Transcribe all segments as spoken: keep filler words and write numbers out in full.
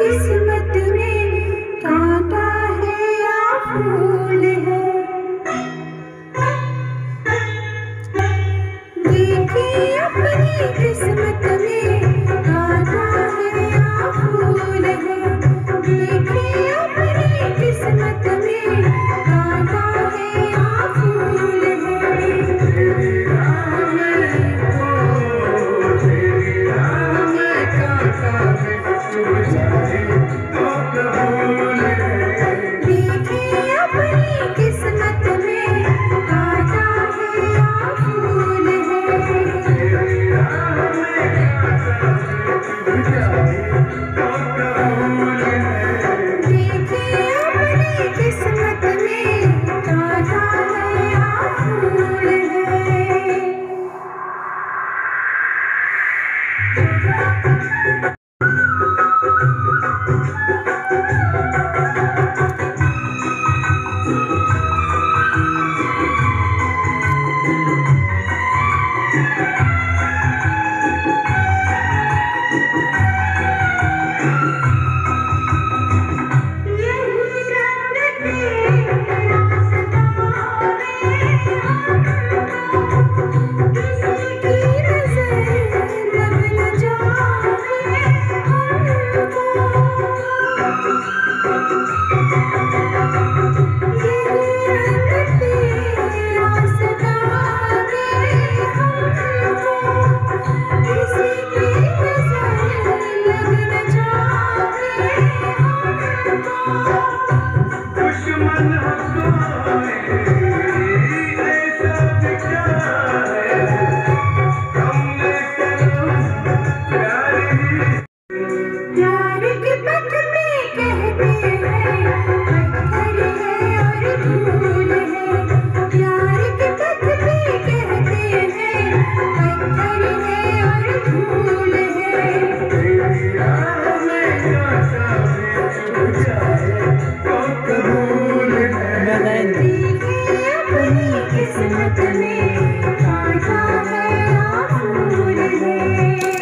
किस्मत में कांटा है या फूल है। देखिए अपनी किस्मत में कांटा है या फूल है। देखिए अपनी किस्मत में कांटा है या फूल है। तेरी राह में तो तेरी राह में कांटा है, चुभ जाए तो कबूल है। देखिए अपनी किस्मत में कांटा है या फूल है। तेरी राह में कांटा है, चुभ जाए तो कबूल है। देखिए अपनी किस्मत में कांटा है या फूल है। प्यार के पथ में कहते हैं पत्थर है और धूल है। प्यार के पथ में कहते हैं पत्थर है और धूल है। तेरी राह में कांटा है, चुभ जाए तो कबूल है। देखिए अपनी किस्मत में कांटा है या फूल है।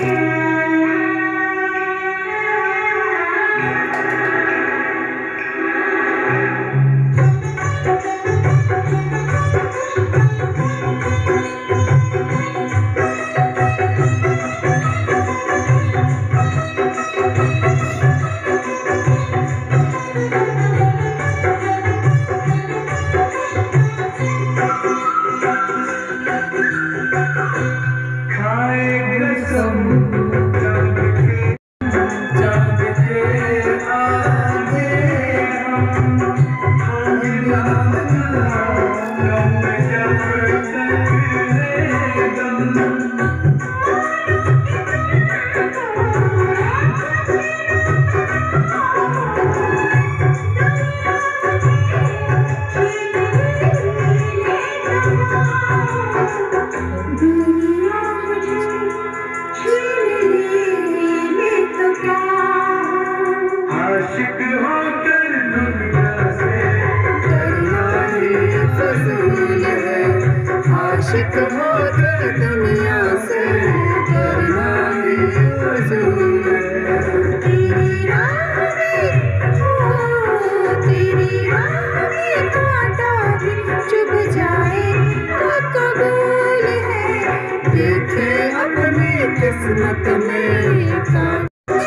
आशिक होकर दुनिया से डरना ही फजूल है। आशिक होकर दुनिया से डरना ही फजूल है। तेरी राह में हो तेरी राह में कांटा भी चुभ जाए तो कबूल है। देखे अपनी किस्मत में कांटा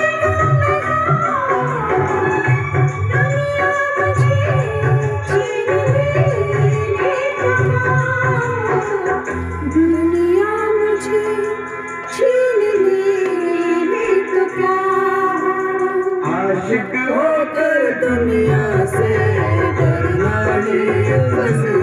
दुनिया मुझे छीन ले तो क्या। आशिक होकर दुनिया से डरना ही फजूल